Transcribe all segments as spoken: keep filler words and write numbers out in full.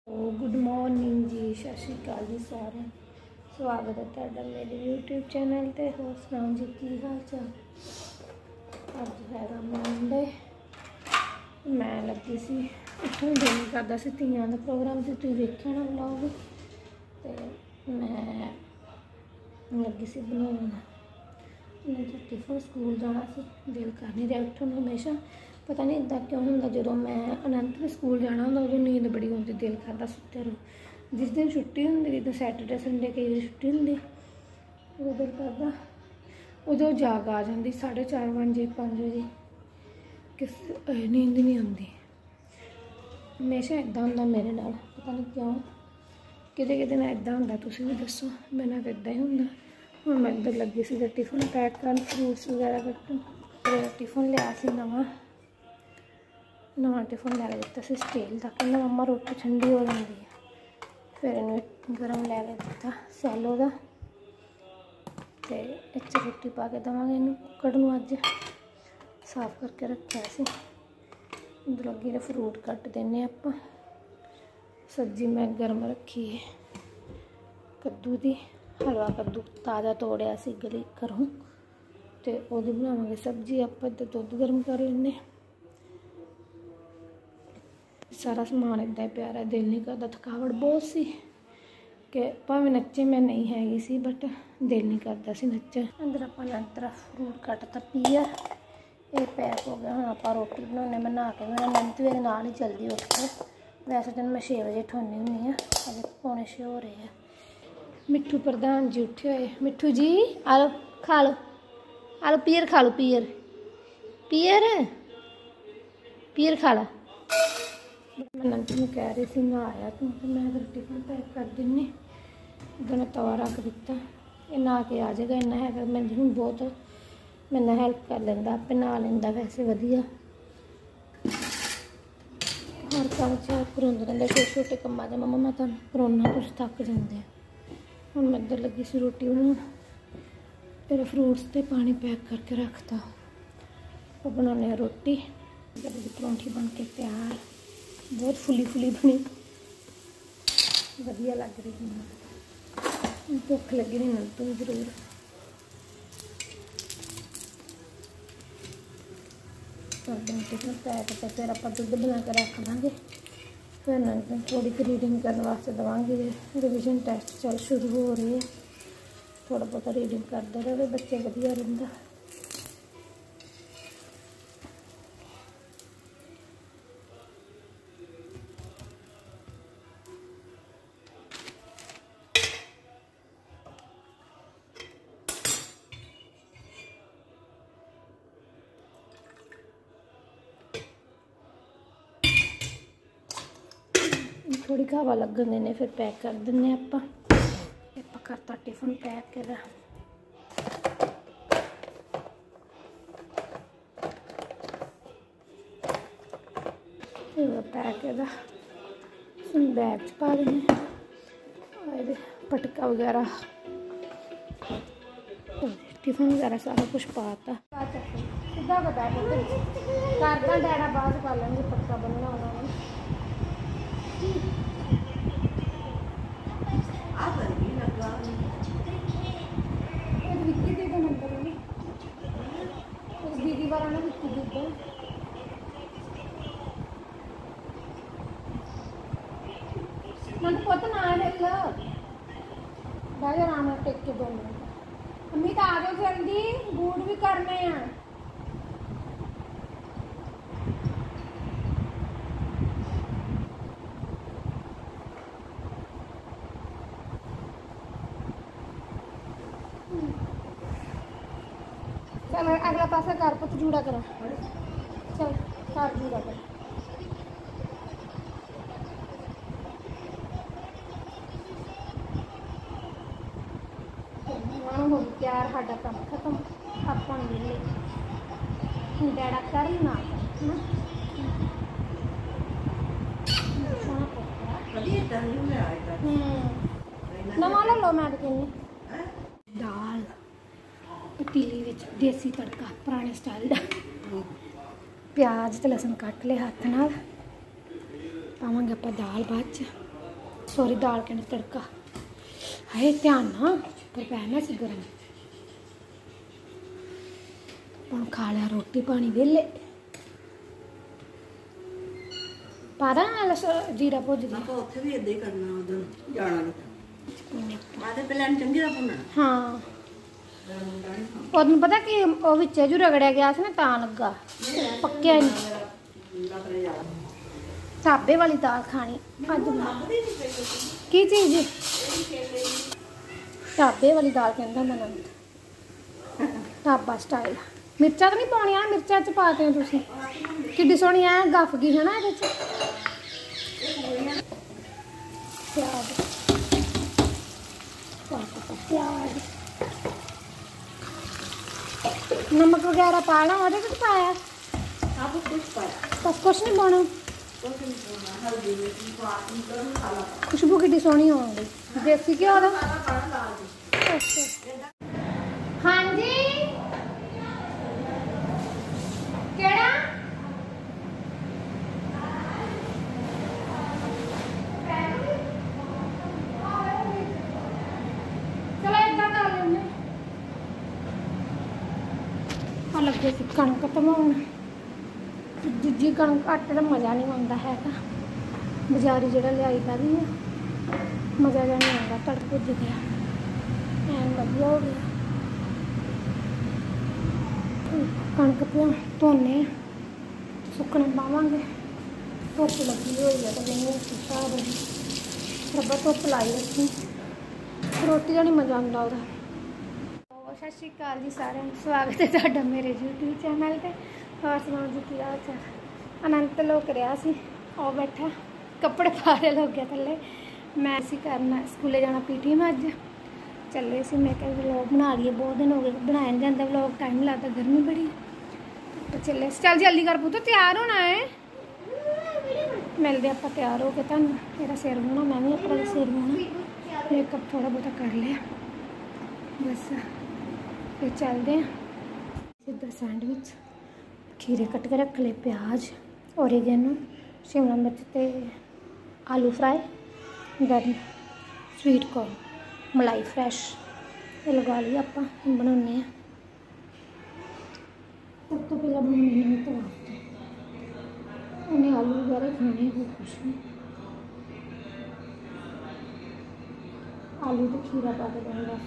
Good morning जी, सत श्री अकाल जी सारे। स्वागत है तुहाडा मेरे यूट्यूब चैनल ते। होर सुनाओ जी की हाल चाल। अज हैगा मंडे। मैं लगी सी इतों दिल करदा सी धीआं दा प्रोग्राम से तुसीं वेखिआ ना व्लॉग, ते मैं लगी सी बनाउण। मैं टिफन स्कूल जाना सी, दिल कर नहीं रहा उठण नूं। हमेशा पता नहीं इदा क्यों होंदा, जो मैं अनंत स्कूल जाना होंदा उदों नींद बड़ी आउंदी, दिल करदा सुत्ते रहो। जिस दिन छुट्टी होंदी, जिद्दां सैटरडे संडे कई बार छुट्टी होंदी, उदों दिल करदा, उदों जाग आ जाती साढ़े चार बजे पाँच बजे, किस नींद नहीं आती। हमेशा इदा होंदा मेरे नाल, पता नहीं क्यों। किते किते ना इदा होंदा, तुसीं भी दस्सो। मेरे नाल इदा ही होंदा। हुण मैं इधर लगी सी टिफन पैक करन, फ्रूट्स वगैरह कट्टन। टिफन लिया सी नवां नवा टिफन लैके दिता सी स्टील का, कहना मम्मा रोटी ठंडी हो जाती है। फिर इन्हें गर्म लैके दिता सैलो का, तो इस रोटी पा के देवांगे इनू कुक्कड़ नूं। अज साफ करके रखा सी। इधर लगी ने फ्रूट कट देने आप। सब्जी मैं गर्म रखी है कद्दू की, हलवा कद्दू ताज़ा तोड़िया सी गली घरों, तो वो बनावांगे सब्जी। आप इधर दुध गर्म कर लेने। सारा समान इदा ही प्यारा, दिल नहीं करता। थकावट बहुत सी कि भावें नच्चे मैं नहीं हैगी सी, बट दिल नहीं करता सी नच्चे। अंदर अपन अंदर फ्रूट कटता पीयर, ये पैक हो गया। हम आप रोटी बनाने, मैं नहा के मेरा मिनट मेरे नाल ही जल्दी उठ के। वैसे तो मैं छे बजे उठानी हुई हाँ, अभी पौने छे हो रहे हैं। मिट्ठू प्रधान जी उठे हुए। मिट्ठू जी आ लो, खा लो, आ लो पीयर खा लो, पीयर पीयर पीयर खा ला। मैं नंद में कह रही थी ना आया तू, तो मैं फिर टिफन पैक कर दिनी। इधर मैं तवा रख दिता, ये नहा के आ जाएगा। इन्ना है मैं हूँ बहुत, मेरे नाल हैल्प कर लेंदा, आपे नहा लेंदा। वैसे वधिया हर काम च करोंदे रहंदे छोटे छोटे कम्मां दे। मम्मा मैं तो करोना तुसीं थक जांदे। हुण मैं इधर लगी सी रोटी बनाउण। फिर फ्रूट्स ते पानी पैक करके रखता। वो बनाने रोटी। परौंठी बन के तैयार, बहुत फुली फुली बनी, वधिया लग रही है। भुख लगी नहीं ना तुम जरूर। टिफन पैक तो फिर आप दुध बना के रख देंगे। फिर ना थोड़ी रीडिंग करने वास्ते देवांगे। रिविजन टेस्ट चल शुरू हो रहे हैं, थोड़ा बहुत रीडिंग करते रहे बच्चे, वधिया रहिंदा। थोड़ी हवा लगन देने, फिर पैक कर दें। आप आप करता टिफन पैक कर पैक कर बैग च पा देने। पटका वगैरह, टिफन वगैरह सारा कुछ पाता। सीधा कर करदा डैडा बाद कर लेंगे, पटका बनना उन्होंने। दीदी वाला ना विक्की दीदी मन पुत ना हिल बाहर आराम नाल टेक के दो मिनट। अम्मी तो आ जाओ जल्दी, बूट भी करने हैं। चल अगला पासा कर पुत, जूड़ा करा। चल कर जूड़ा कर। हो प्यार साडा काम खत्म। अपन वेले डैडा कर ना नवा ले लो। मैं कहनी दाल पतीली विच देसी तड़का पुराने स्टाइल का, प्याज ते लहसुन कट ले हाथ नाल। पावांगे आप दाल बाद च। सॉरी दाल कहने तड़का है ध्यान ना पर पैना सी गर्म हम खा लिया रोटी पानी वेले पारा जीरा भुज दिया उत्थे भी इदां ही करना उधर जाना नहीं आधे पहले चंगी तरह भुनना हाँ उदन पता कि वो विच जो रगड़िया गया सी ना तां लगा पक्किया नहीं ढाबे वाली दाल खानी अज की चीज ढाबे वाली दाल कहता मन ढाबा स्टाइल मिर्चा तो नहीं पानिया मिर्चा च पाते हो तुम कि सोहनी ऐ गफ गई है ना ये प्याज प्याज नमक वगैरह पाना वो कुछ पाया बस कुछ नहीं पाना खुशबू की सोहनी होगी देसी घ्यो हाँ जी केड़ा चलो इधर कर लेने लगे सी कणक धमाउण दूजी कणक आटे का मज़ा नहीं आता है बाजारी जो लियाई का भी मज़ा जा नहीं आता तड़क भुज गया एन वधिया हो गया कणक पिया धोने सुकने पावे धुप लगी हुई है तो नहीं रब्बा धुप लाई रखी रोटी का नहीं मज़ा आता वह सत श्री अकाल जी सारे स्वागत है तुहाडा मेरे यूट्यूब चैनल पर और सुनाओ जी की हाल चाल अनंत लोक रहा सी और बैठा कपड़े पारे लोग गया थले मैं सी करना स्कूले जाना पीटी में अज चले से मैं क्या व्लॉग बना लिए बहुत दिन हो गए बनाया नहीं जाता व्लॉग टाइम लगता गर्मी बड़ी तो चले चल जल्दी कर पुत्त तैयार होना है मिलते आप तैयार हो गए तुम मेरा सिर होना मैं भी अपना सिर होना मेकअप थोड़ा बहुत कर लिया बस फिर चलते हैं सीधा सैंडविच खीरे कट के रख ले प्याज ओरिगेनो शिमला मिर्च ते आलू फ्राई दैन स्वीट कॉर्न मलाई फ्रैश ये लगा लिया आप बनाने सब तो पहले बनाने नहीं तो उन्हें आलू वगैरह खाने हो कुछ नहीं आलू तो खीरा पा के देंगे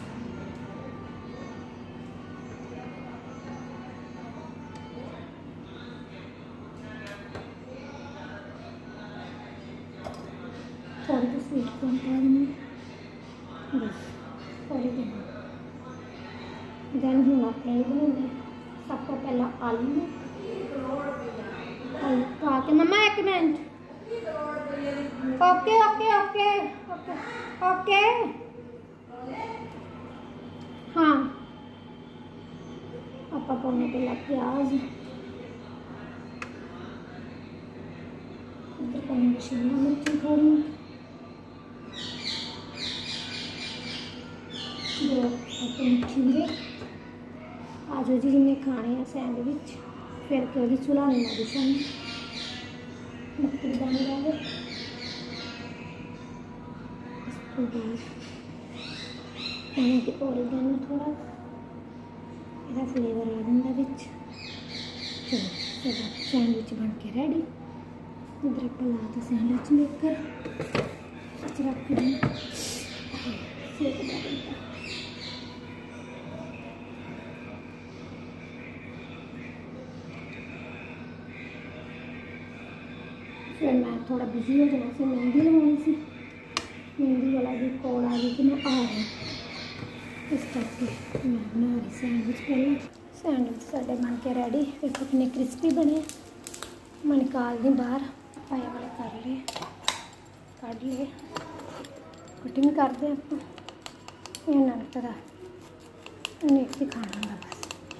थोड़ी सी स्वीट कॉर्न पा देंगे बस और दैन हूँ अपने बनाने सब तो पहला आलू आलू पा के मम्मा एक minute okay okay okay okay okay हाँ आपा पाने पहला प्याज इधर पानी शिमला मिर्च थोड़ी खीरे आज जी जिन्हें खाने हैं सैंडविच फिर कभी चुलाने डिशा मक्की दाने डाले इसके बाद पानी के ओरिगेनो थोड़ा यदा फ्लेवर आ जाता बिच चलो साडा सैंडविच बन के रेडी इधर आप लाता सैंडविच मेकर रख दें सेक दें फिर मैं थोड़ा बिजी हो जाना से मेहंदी लगानी सी मेहंदी वाला भी कॉल आ गई कि मैं आ रही इस करके मैं बना रही सैंडविच पहले सैंडविच साढ़े बन के रेडी फिर कितने क्रिस्पी बने मैं निकाल दी बाहर पाया वाले कर ले कढ़ ले कटिंग करते आप इन्होंने पता इन्हें एक ही खाना होगा बस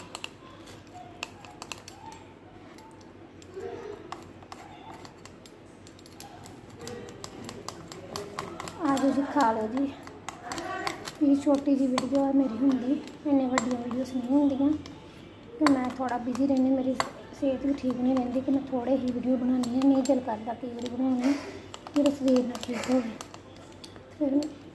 आज जी खा लो जी ये छोटी जी वीडियो है मेरी होंगी इन्नी वड्डियां वीडियोस नहीं होंदियां तो मैं थोड़ा बिजी रहनी मेरी सेहत भी ठीक नहीं रही कि मैं थोड़े ही वीडियो बनानी है नहीं दिल करता कई बार बनाने मेरा शरीर ना ठीक हो गए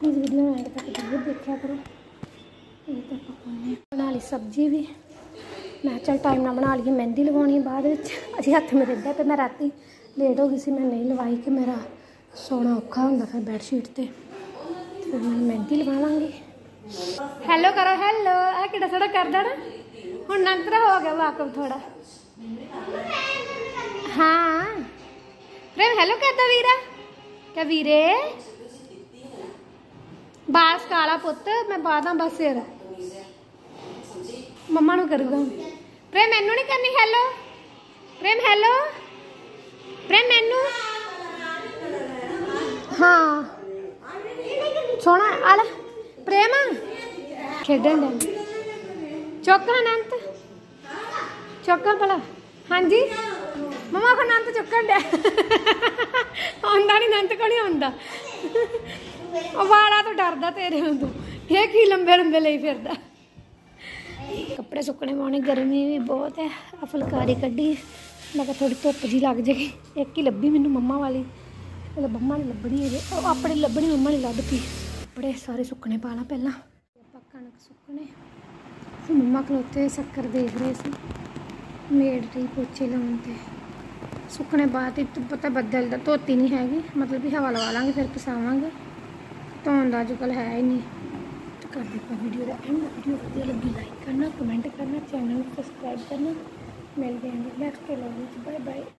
प्लीज़ वीडियो में आगे तक जरूर देखा करो। ये तो पकाने बना ली सब्जी भी, मैं चल टाइम ना बना ली। मेहंदी लगवानी बाद अजी हथ मेरे इदा तो मैं राती लेट हो गई सी, मैं नहीं लवाई कि मेरा सोना औखा होंदा फिर बैडशीट ते, फिर मैं मेहंदी लगा लाँगी। हैलो करो, हैलो आ कि थोड़ा कर देना हूँ नंतरा हो गया वाकफ थोड़ा। हाँ प्रेम हैलो कर दो वीरा, क्या वीरे बास काला पुत मैं बादा बस सिर मम्मा नू करूँगा। प्रेम मैनू नहीं करनी हैलो, प्रेम हैलो, प्रेम मैनू हाँ सोना आला प्रेम खेडन दे चौका अनंत चौका भला। हाँ जी मम्मा को अनंत चुकन दे आंदा नहीं, अनंत को नहीं आंदा, वाला तो डरदा तेरे तो ये की लंबे लंबे ले फिरदा। कपड़े सुकने पाने, गर्मी भी बहुत है। आ फुलकारी कड्डी मैं कहा थोड़ी धुप जी लग जाएगी, एक ही लभी मैनू मम्मा वाली, मम्मा नहीं लभनी है अपनी लभनी, मम्मा नहीं लभती। कपड़े सारे सुकने पा ला पहला, कणक सुकने मम्मा खलोते शक्कर देख रहे थे, मेड रही पोचे लाने ते सुकने बाद तो पता बदल दा धोती नहीं हैगी, मतलब कि हवा लवा लाँगे फिर पसावांगे, धोन का अजकल है ही नहीं। तो कर दे वीडियो का एंड, वीडियो वधिया लगी लाइक करना, कमेंट करना, चैनल सब्सक्राइब करना। मिलते हैं नेक्स्ट व्लॉग में, बाय बाय।